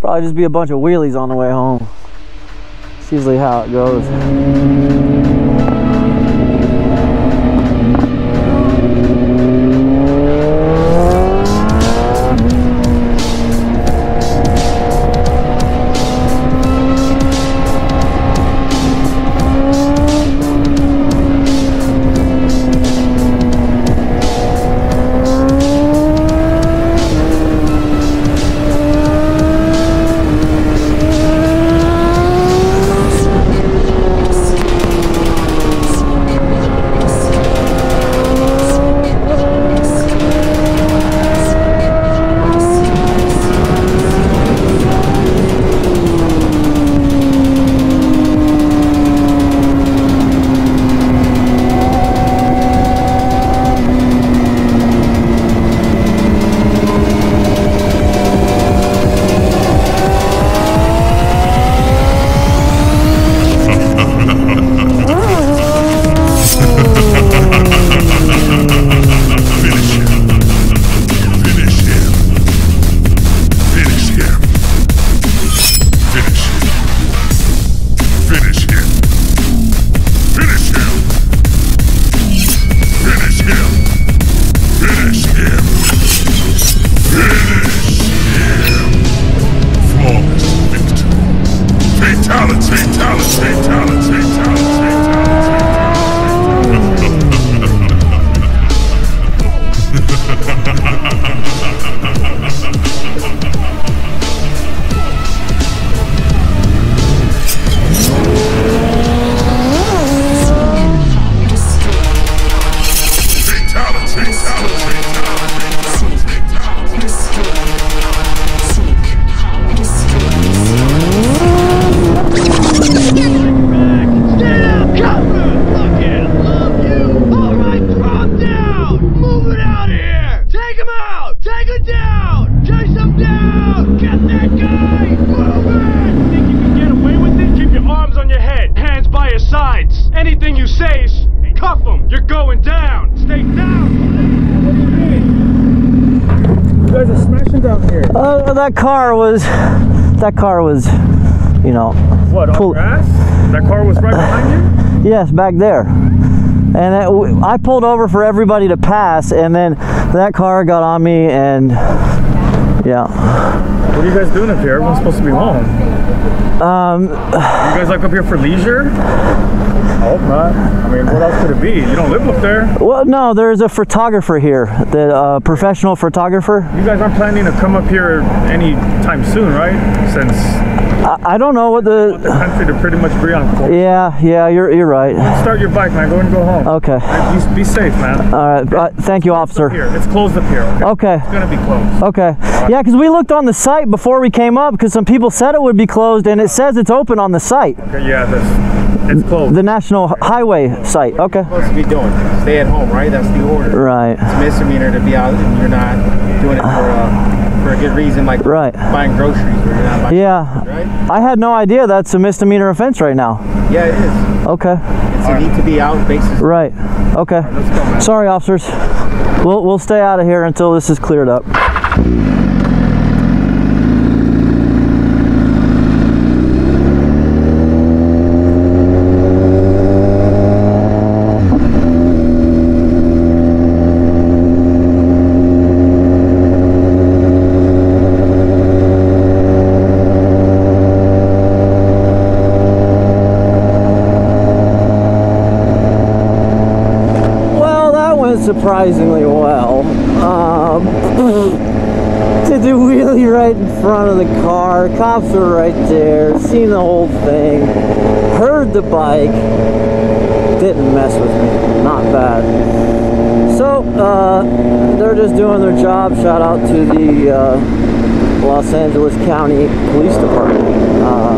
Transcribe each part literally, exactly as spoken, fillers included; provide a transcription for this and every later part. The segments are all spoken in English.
Probably just be a bunch of wheelies on the way home. It's usually how it goes. Anything you say, cuff them. You're going down. Stay down. What do you mean? You guys are smashing down here. Uh, that car was, that car was, you know. What, on grass? That car was right behind you? Yes, back there. And it, I pulled over for everybody to pass, and then that car got on me, and yeah. What are you guys doing up here? Everyone's supposed to be home. Um, you guys like up here for leisure? I hope not. I mean, what else could it be? You don't live up there. Well, no, there's a photographer here, the uh, professional photographer. You guys aren't planning to come up here anytime soon, right? Since I, I don't know what the, the country to pretty much be on course. Yeah, yeah, you're you're right. Start your bike, man. Go and go home. Okay. Be, be safe, man. All right. Uh, thank you, officer. Here, it's closed up here. Okay. Okay. It's gonna be closed. Okay. Right. Yeah, because we looked on the site before we came up, because some people said it would be closed, and it says it's open on the site. Okay. Yeah. That's. It's closed. The National Highway site. Okay. What are you supposed to be doing? Stay at home, right? That's the order. Right. It's a misdemeanor to be out and you're not doing it for uh, for a good reason, like right. buying groceries. Where you're not buying yeah. Groceries, right? I had no idea that's a misdemeanor offense right now. Yeah, it is. Okay. It's a right. need to be out basis. Right. Okay. Right, let's go, man. Sorry, officers. We'll we'll stay out of here until this is cleared up. Surprisingly well. Um, to do wheelie right in front of the car. Cops were right there, seen the whole thing, heard the bike, didn't mess with me. Not bad. So, uh, they're just doing their job. Shout out to the uh, Los Angeles County Police Department. Uh,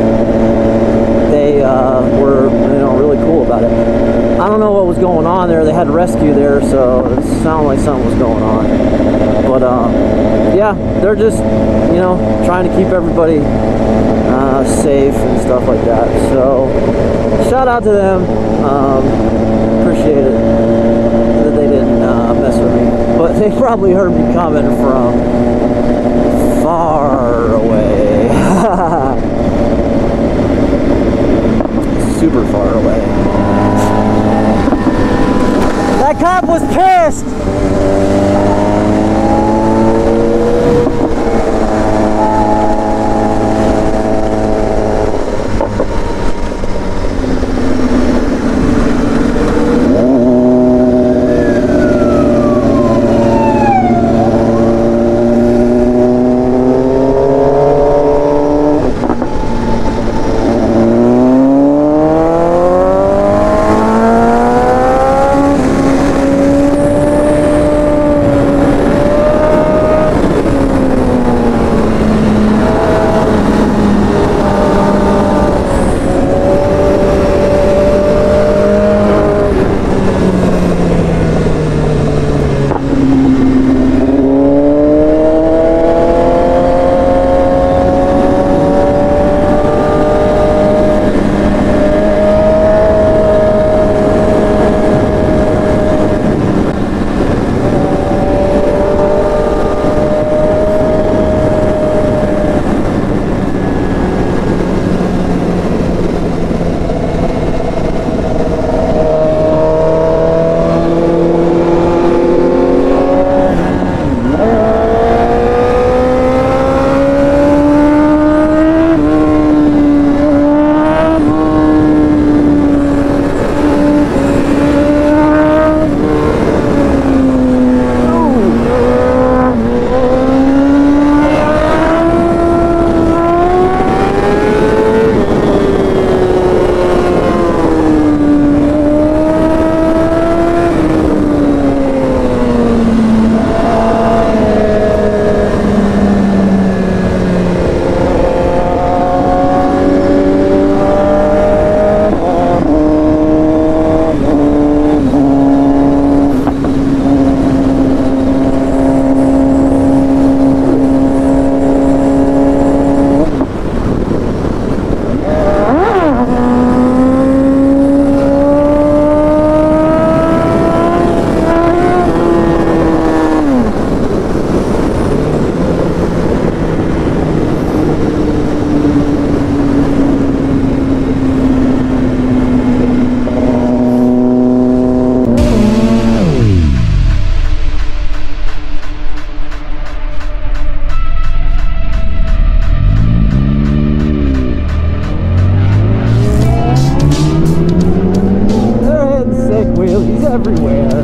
they uh, were, you know, really cool about it. I don't know what was going on there. They had rescue there, so it sounded like something was going on. But um, yeah, they're just, you know, trying to keep everybody uh, safe and stuff like that. So shout out to them. Um, appreciate it that they didn't uh, mess with me. But they probably heard me coming from far away. Cop was pissed. Everywhere.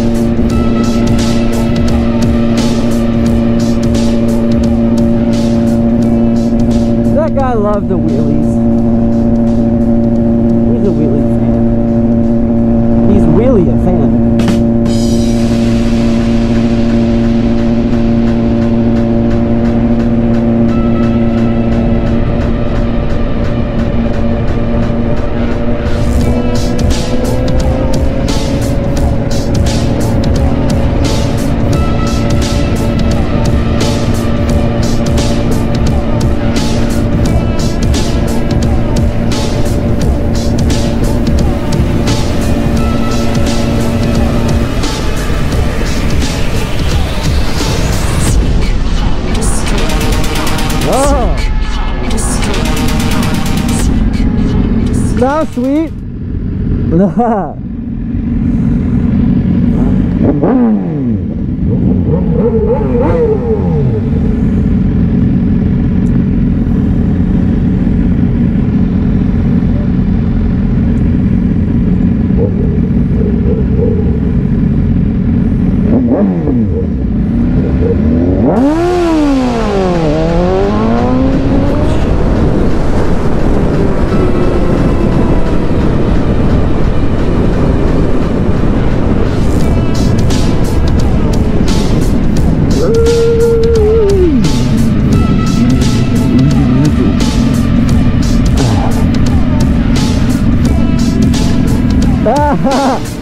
That guy loved the wheelies. He's a wheelie fan. He's wheelie a fan. Now, sweet. Ha ha!